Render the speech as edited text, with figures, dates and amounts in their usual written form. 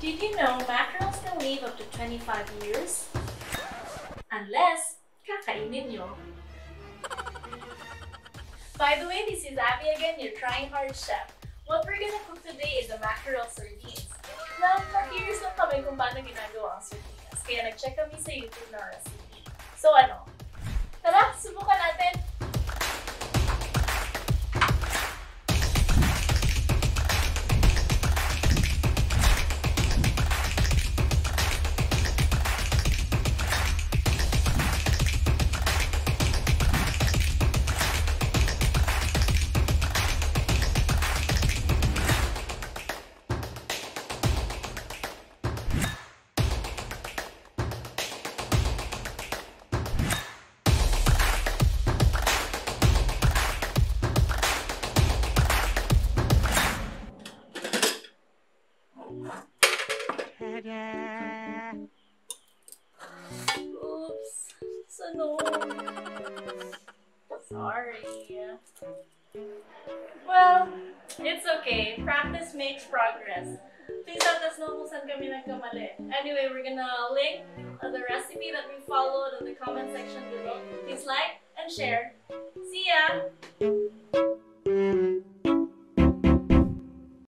Did you know mackerels can live up to 25 years? Unless, kakainin nyo. By the way, this is Abby again, your trying hard chef. What we're gonna cook today is the mackerel sardines. Now, na-curious lang kami kung paano ginagawa ang sardines, kaya nag-check kami sa YouTube na recipe. So ano? Tara, subukan natin! Oops. So no. Sorry. Well, it's okay. Practice makes progress. Please let us know kung saan kami nagkamali. Anyway, we're gonna link the recipe that we followed in the comment section below. Please like and share. See ya!